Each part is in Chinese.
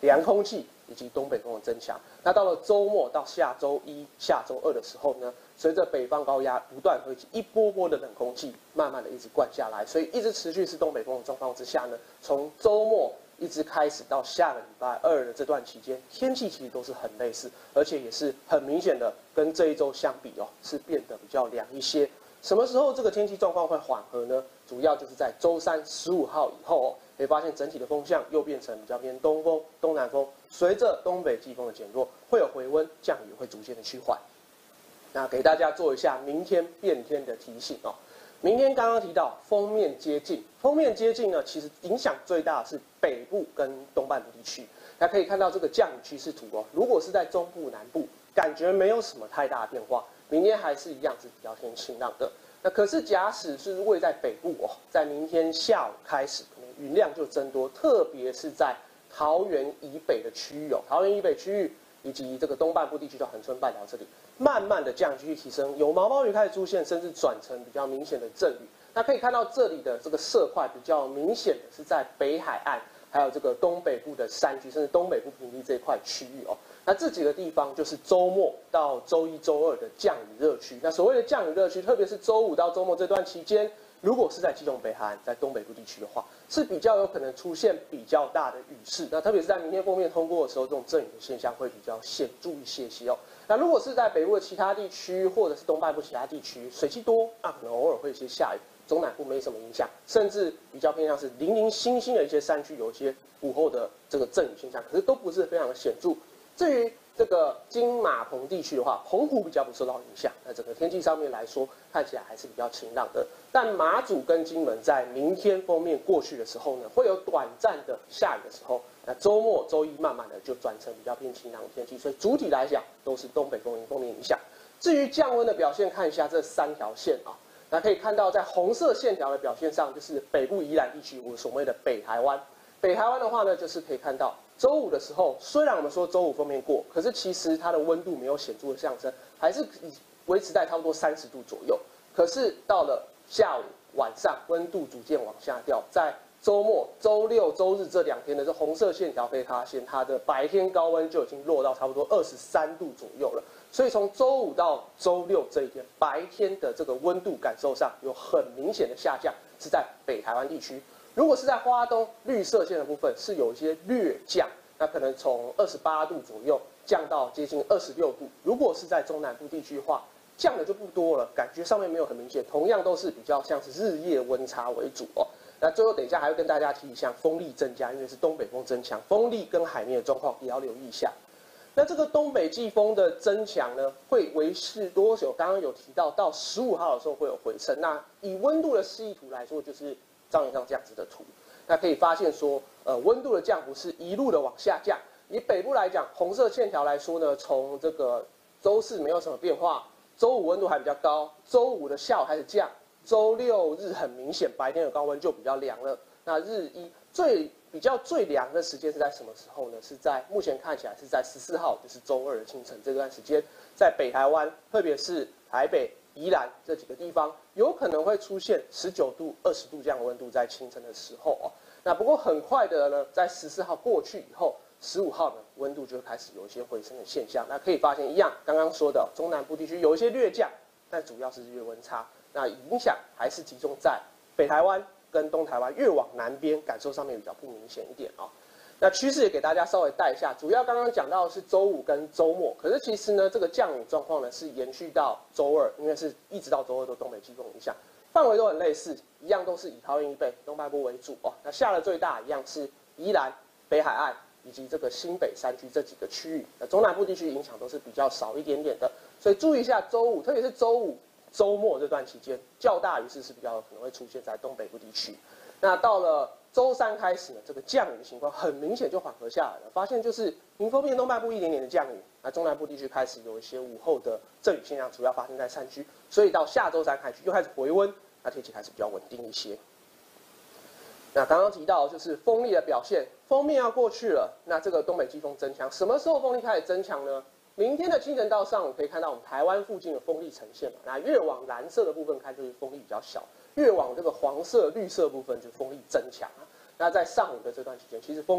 凉空气以及东北风的增强。那到了周末到下周一、下周二的时候呢，随着北方高压不断推进，一波波的冷空气慢慢的一直灌下来，所以一直持续是东北风的状况之下呢，从周末一直开始到下个礼拜二的这段期间，天气其实都是很类似，而且也是很明显的跟这一周相比是变得比较凉一些。什么时候这个天气状况会缓和呢？主要就是在周三15号以后可以发现整体的风向又变成比较偏东风、东南风，随着东北季风的减弱，会有回温，降雨会逐渐的趋缓。那给大家做一下明天变天的提醒明天刚刚提到锋面接近，锋面接近呢，其实影响最大的是北部跟东半部地区。大家可以看到这个降雨趋势图如果是在中部、南部，感觉没有什么太大的变化，明天还是一样是比较偏晴朗的。那可是假使是位在北部在明天下午开始，可能云量就增多，特别是在桃园以北的区域桃园以北区域以及这个东半部地区到恒春半岛这里，慢慢的降雨继续提升，有毛毛雨开始出现，甚至转成比较明显的阵雨。那可以看到这里的这个色块比较明显的是在北海岸，还有这个东北部的山区，甚至东北部平地这一块区域那这几个地方就是周末到周一、周二的降雨热区。那所谓的降雨热区，特别是周五到周末这段期间，如果是在基隆北海岸，在东北部地区的话，是比较有可能出现比较大的雨势。那特别是在明天锋面通过的时候，这种阵雨的现象会比较显著一些那如果是在北部的其他地区，或者是东半部其他地区，水汽多可能偶尔会有一些下雨，中南部没什么影响，甚至比较偏向是零零星星的一些山区有一些午后的这个阵雨现象，可是都不是非常的显著。至于这个金马澎地区的话，澎湖比较不受到影响，那整个天气上面来说，看起来还是比较晴朗的。但马祖跟金门在明天锋面过去的时候呢，会有短暂的下雨的时候。那周末、周一慢慢的就转成比较偏晴朗的天气，所以主体来讲都是东北风迎风面影响。至于降温的表现，看一下这3条线那可以看到在红色线条的表现上，就是北部宜兰地区，我所谓的北台湾。北台湾的话呢，就是可以看到周五的时候，虽然我们说周五锋面过，可是其实它的温度没有显著的上升，还是维持在差不多30度左右。可是到了下午、晚上，温度逐渐往下掉，在周末、周六、周日这2天的这红色线条可以发现，它的白天高温就已经落到差不多23度左右了。所以从周五到周六这一天，白天的这个温度感受上有很明显的下降，是在北台湾地区。如果是在花东绿色线的部分，是有一些略降，那可能从28度左右降到接近26度。如果是在中南部地区的话，降的就不多了，感觉上面没有很明显，同样都是比较像是日夜温差为主那最后等一下还会跟大家提一下风力增加，因为是东北风增强，风力跟海面的状况也要留意一下。那这个东北季风的增强呢，会维持多久？刚刚有提到15号的时候会有回升。那以温度的示意图来说，就是照一张这样子的图。那可以发现说，温度的降幅是一路的往下降。以北部来讲，红色线条来说呢，从这个周4没有什么变化，周5温度还比较高，周5的下午开始降。周六日很明显，白天的高温就比较凉了。那日一最凉的时间是在什么时候呢？是在目前看起来是在14号，就是周2的清晨这段时间，在北台湾，特别是台北、宜兰这几个地方，有可能会出现19度、20度这样的温度在清晨的时候那不过很快的呢，在14号过去以后，15号呢温度就开始有一些回升的现象。那可以发现一样，刚刚说的中南部地区有一些略降，但主要是日月温差。那影响还是集中在北台湾跟东台湾，越往南边感受上面比较不明显一点那趋势也给大家稍微带一下，主要刚刚讲到的是周5跟周末，可是其实呢，这个降雨状况呢是延续到周2，因为是一直到周2都东北季风影响，范围都很类似，一样都是以桃园以北、东半部为主那下的最大一样是宜兰、北海岸以及这个新北山区这几个区域，那中南部地区影响都是比较少一点点的，所以注意一下周5，特别是周5。周末这段期间，较大雨势是比较有可能会出现在东北部地区。那到了周3开始呢，这个降雨的情况很明显就缓和下来了。发现就是迎风面东半部一点点的降雨，那中南部地区开始有一些午后的阵雨现象，主要发生在山区。所以到下周3开始又开始回温，那天气开始比较稳定一些。那刚刚提到就是风力的表现，锋面要过去了，那这个东北季风增强，什么时候风力开始增强呢？明天的清晨到上午可以看到我们台湾附近的风力呈现那越往蓝色的部分看就是风力比较小，越往这个黄色、绿色部分就是风力增强那在上午的这段期间，其实风力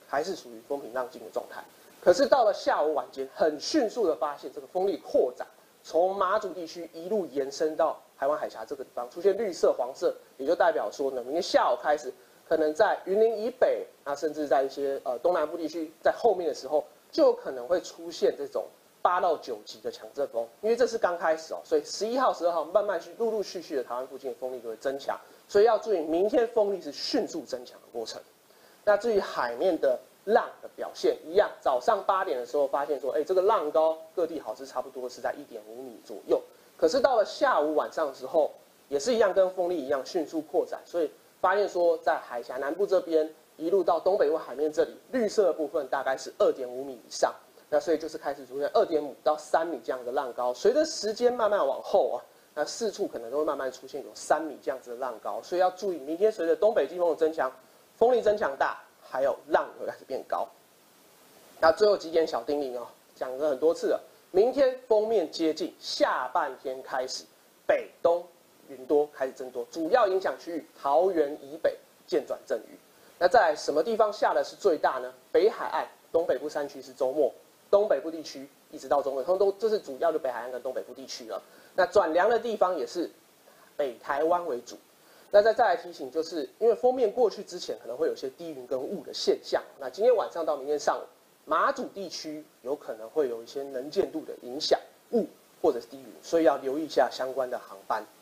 还是属于风平浪静的状态。可是到了下午晚间，很迅速的发现这个风力扩展，从马祖地区一路延伸到台湾海峡这个地方，出现绿色、黄色，也就代表说呢，明天下午开始，可能在云林以北，那甚至在一些东南部地区，在后面的时候，就有可能会出现这种8到9级的强阵风，因为这是刚开始哦，所以11号、12号慢慢陆陆续续的台湾附近的风力就会增强，所以要注意明天风力是迅速增强的过程。那至于海面的浪的表现，一样，早上8点的时候发现说，这个浪高各地好似差不多是在1.5米左右，可是到了下午晚上的时候，也是一样跟风力一样迅速扩展，所以发现说在海峡南部这边一路到东北部海面这里，绿色的部分大概是2.5米以上。那所以就是开始出现2.5到3米这样的浪高，随着时间慢慢往后啊，那四处可能都会慢慢出现有3米这样子的浪高，所以要注意，明天随着东北季风的增强，风力增强大，还有浪会开始变高。那最后几点小叮咛哦，讲了很多次了，明天锋面接近，下半天开始北东云多开始增多，主要影响区域桃园以北渐转阵雨。那再来什么地方下的是最大呢？北海岸、东北部山区是周末。东北部地区一直到中尾，这是主要的北海岸跟东北部地区了。那转凉的地方也是北台湾为主。那再来提醒，就是因为锋面过去之前可能会有些低云跟雾的现象。那今天晚上到明天上午，马祖地区有可能会有一些能见度的影响，雾或者是低云，所以要留意一下相关的航班。